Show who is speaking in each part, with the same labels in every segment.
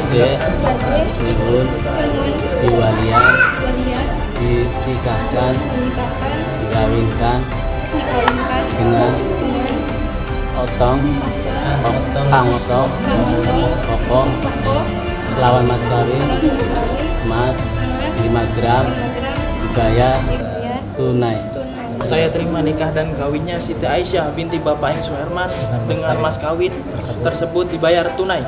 Speaker 1: Bade, Nyuwun, Diwalian, dinikahkan, dikawinkan dengan Otong, Kang Otong, Koko, lawan mas kawin, emas 5 gram, dibayar tunai.
Speaker 2: Saya terima nikah dan kawinnya Siti Aisyah binti Bapak Ing Suherman dengan mas kawin tersebut dibayar tunai.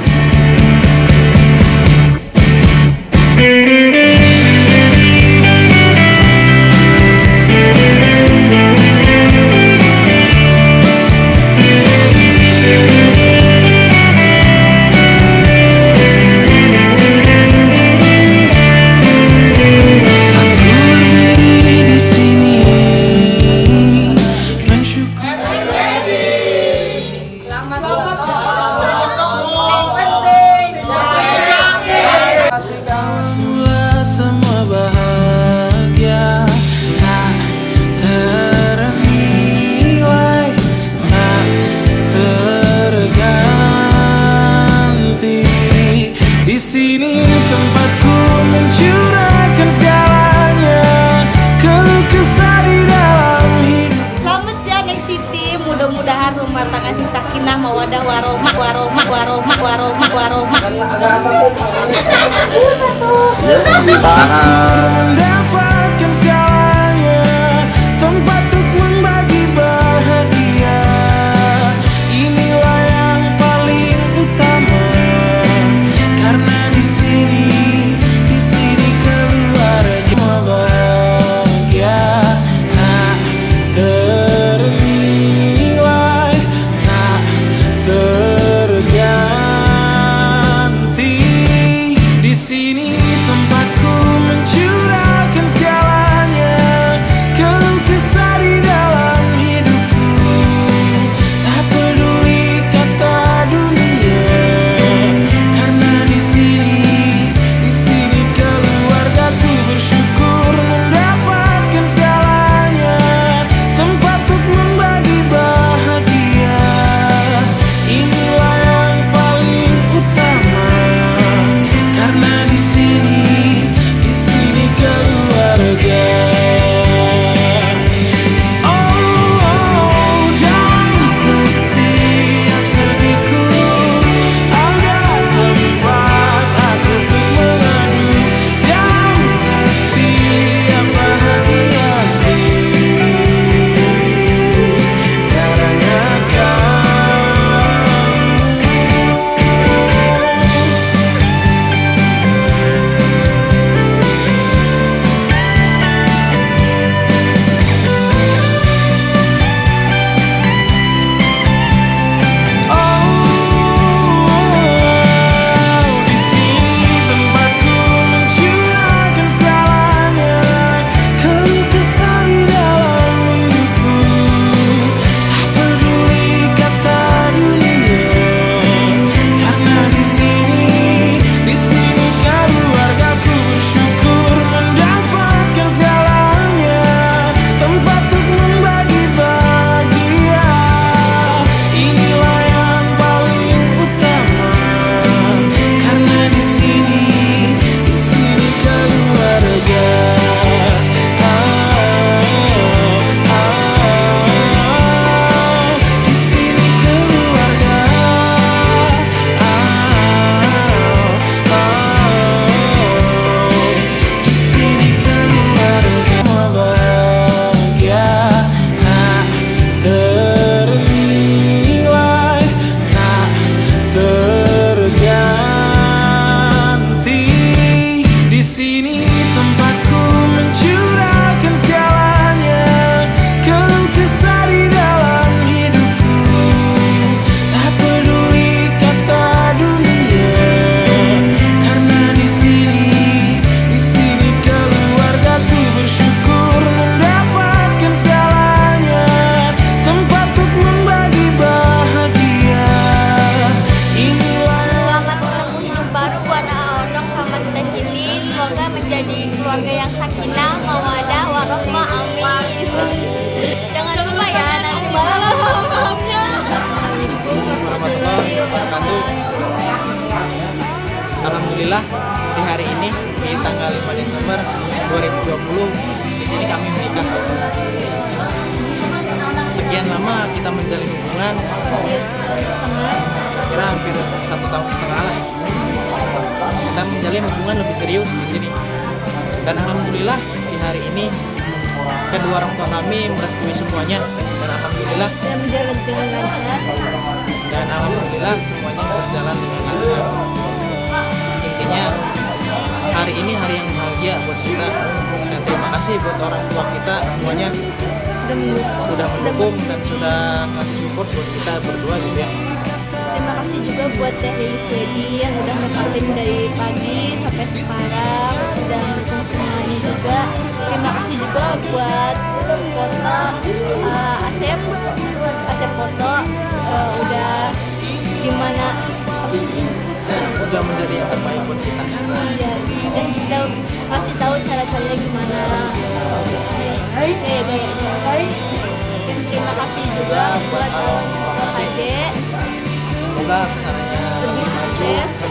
Speaker 3: Mudah-mudahan rumah tangga sing sakinah mawadah warahmah
Speaker 4: mendapatkan segalanya, tempat untuk membagi bahagia. Inilah yang paling utama, karena di sini keluarga bahagia tak ternilai, tak terganti. Di sini tempatku mencurahkan segalanya, keluh kesah di dalam hidupku. Tak peduli kata dunia, karena di sini keluargaku bersyukur mendapatkan segalanya, tempat untuk membagi bahagia. Inilah yang paling utama, karena di sini keluarga. Oh, dalam setiap sedihku ada tempat aku untuk mengadu, dalam setiap bahagiaku karena di sini tempatku mencurahkan segalanya, keluh kesah di dalam hidupku. Tak peduli kata dunia, karena di sini keluargaku bersyukur mendapatkan segalanya, tempat untuk membagi bahagia. Inilah yang paling utama, karena di sini keluarga. Di sini keluarga. Di sini keluarga bahagia tak ternilai, tak terganti. Di sini tempatku mencurahkan segalanya, keluh kesah di dalam hidupku. Tak peduli kata dunia, karena di sini keluargaku bersyukur mendapatkan segalanya, tempat untuk membagi bahagia. Inilah
Speaker 3: Selamat menempuh hidup baru buat Otong sama Teh Siti. Semoga menjadi keluarga yang sakinah, mawadah, warahmah, amin. Jangan lupa ya, nanti malam maafnya.
Speaker 2: Warahmatullahi wabarakatuh. Alhamdulillah di hari ini di tanggal 5 Desember 2020 di sini kami menikah. Sekian lama kita menjalin hubungan, kira-kira hampir 1,5 tahun lah. Kita menjalin hubungan lebih serius di sini. Dan alhamdulillah di hari ini kedua orang tua kami merestui semuanya, dan alhamdulillah
Speaker 3: berjalan dengan lancar.
Speaker 2: Dan alhamdulillah semuanya berjalan dengan lancar. Intinya hari ini hari yang bahagia buat kita, dan terima kasih buat orang tua kita semuanya sudah mendukung dan sudah ngasih support buat kita berdua gitu ya.
Speaker 3: Terima kasih juga buat Teh Lilis Wedi yang udah nemenin dari pagi sampai sekarang, udah mendukung semuanya juga. Terima kasih juga buat foto Asep foto udah gimana apa sih?
Speaker 2: Udah menjadi yang terbaik buat kita.
Speaker 3: Iya, dan ngasih tahu cara-caranya gimana. Dan terima kasih juga buat Alon Hade.
Speaker 2: Semoga kesananya
Speaker 3: Lebih sukses.